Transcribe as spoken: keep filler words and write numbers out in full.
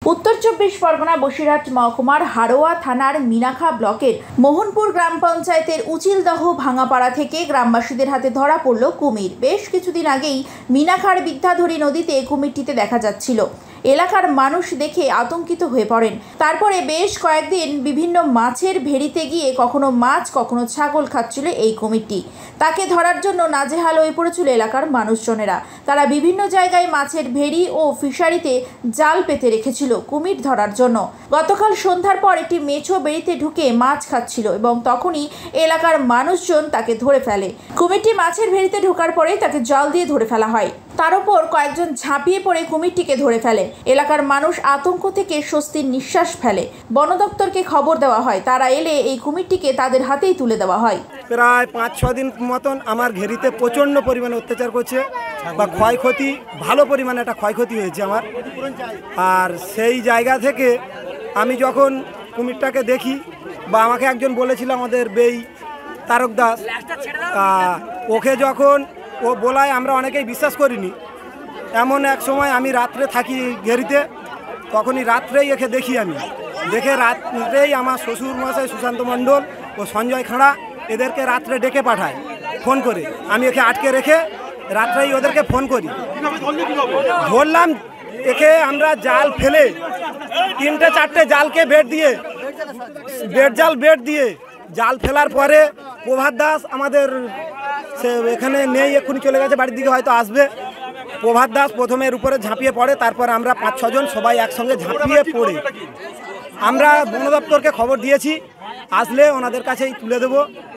उत्तर चब्बिश परगना बसिरहाट महकुमार हारोआ थानार मीनाखा ब्लकेर मोहनपुर ग्राम पंचायतेर उचिलदह भांगापाड़ा थेके ग्रामबासीदेर हाथे धरा पड़ल कुमिर। बेश किछुदिन आगेई मीनाखार बिद्याधरी नदीते कुमिरटिते देखा जाच्छिलो। एलाकार मानुष देखे आतंकित हये पड़ेन। तारपरे बेश कयेकदिन विभिन्न माछेर भेड़िते गिये कखनो माछ कखनो छागल खाচ্ছিল এই কুমিরটি। তাকে ধরার জন্য নাজেহাল হয়ে পড়েছিল এলাকার মানুষজনেরা। তারা বিভিন্ন জায়গায় মাছের ভেড়ি ও ফিশারিতে জাল পেতে রেখেছিল কুমির ধরার জন্য। গতকাল সন্ধ্যার পর একটি মেছো বেড়িতে ঢুকে মাছ খাচ্ছিল এবং তখনই এলাকার মানুষজন তাকে ধরে ফেলে। কুমিরটি মাছের ভেড়িতে ঢোকার পরেই তাকে জাল দিয়ে ধরে ফেলা হয়। তার উপর কয়েকজন ঝাঁপিয়ে পড়ে কুমিরটিকে ধরে ফেলে। এলাকার মানুষ আতঙ্ক থেকে স্বস্তির নিঃশ্বাস ফেলে। বন দপ্তরকে খবর দেওয়া হয়। তারা এলে এই কুমিরটিকে তাদের হাতেই তুলে দেওয়া হয়। প্রায় পাঁচ ছ দিন মতন আমার ঘেরিতে প্রচণ্ড পরিমাণে অত্যাচার করছে বা ক্ষয়ক্ষতি ভালো পরিমাণে একটা ক্ষয়ক্ষতি হয়েছে আমার। আর সেই জায়গা থেকে আমি যখন কুমিরটাকে দেখি বা আমাকে একজন বলেছিল আমাদের বেই তারক দাস, ওকে যখন ও বলায় আমরা অনেকেই বিশ্বাস করিনি। এমন এক সময় আমি রাত্রে থাকি ঘেরিতে, তখনই রাত্রেই একে দেখি। আমি দেখে রাত্রেই আমার শ্বশুর মশাই সুশান্ত মণ্ডল ও সঞ্জয় খাঁড়া এদেরকে রাত্রে ডেকে পাঠায় ফোন করে। আমি একে আটকে রেখে রাত্রেই ওদেরকে ফোন করি। ধরলাম একে আমরা জাল ফেলে তিনটে চারটে জালকে বেড দিয়ে বেড জাল বেড দিয়ে জাল ফেলার পরে প্রভাত দাস আমাদের সে এখানে নেই, এক্ষুনি চলে গেছে বাড়ির দিকে, হয়তো আসবে। প্রভাত দাস প্রথমে এর উপরে ঝাঁপিয়ে পড়ে, তারপর আমরা পাঁচ ছজন সবাই একসঙ্গে ঝাঁপিয়ে পড়ে আমরা বন দপ্তরকে খবর দিয়েছি, আসলে ওনাদের কাছেই তুলে দেবো।